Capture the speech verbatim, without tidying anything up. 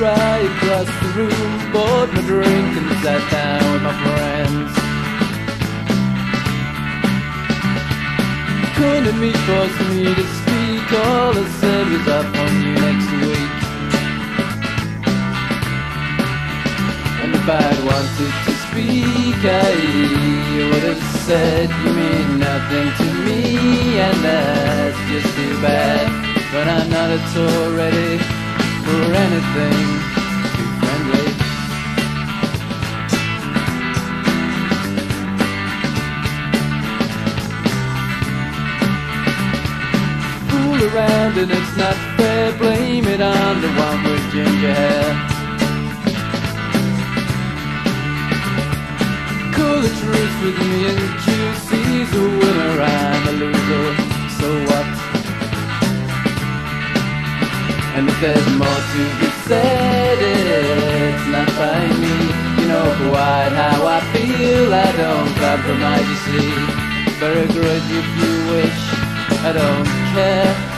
right across the room, bought my drink and sat down with my friends. Couldn't be forced me to speak, all I said was I'll phone you next week. And if I'd wanted to speak, I would have said you mean nothing to me, and that's just too bad. But I'm not at all ready for anything too friendly. Fool around and it's not fair, blame it on the one with ginger hair. Call the truth with me and Q C's a winner and a loser, so what? And if there's more to be said, it's not by me. You know quite how I feel, I don't compromise, you see. Bear a grudge if you wish, I don't care.